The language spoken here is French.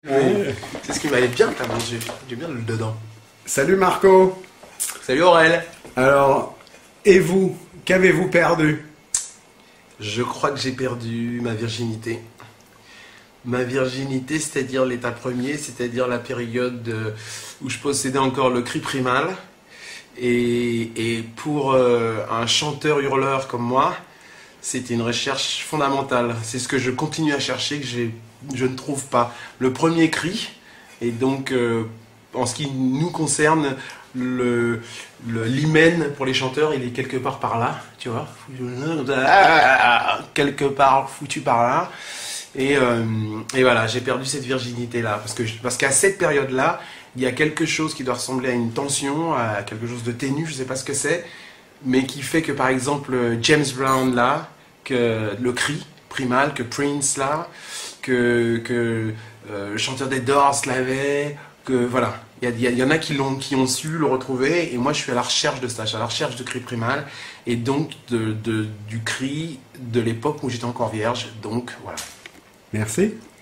Ouais. C'est ce qui m'allait bien, t'as mangé. J'ai bien le dedans. Salut Marco. Salut Aurel. Alors, et vous, qu'avez-vous perdu? Je crois que j'ai perdu ma virginité. Ma virginité, c'est-à-dire l'état premier, c'est-à-dire la période où je possédais encore le cri primal. Et pour un chanteur hurleur comme moi, c'était une recherche fondamentale. C'est ce que je continue à chercher, que je ne trouve pas. Le premier cri, et donc en ce qui nous concerne, l'hymen pour les chanteurs, il est quelque part par là, tu vois, quelque part foutu par là. Et voilà, j'ai perdu cette virginité-là, parce qu'à cette période-là, il y a quelque chose qui doit ressembler à une tension, à quelque chose de ténu, je ne sais pas ce que c'est, mais qui fait que par exemple James Brown là, que le cri primal, que Prince là, que le chanteur des Doors l'avait, que voilà, il y en a qui ont su le retrouver, et moi je suis à la recherche de ça, je suis à la recherche de cri primal, et donc du cri de l'époque où j'étais encore vierge, donc voilà. Merci.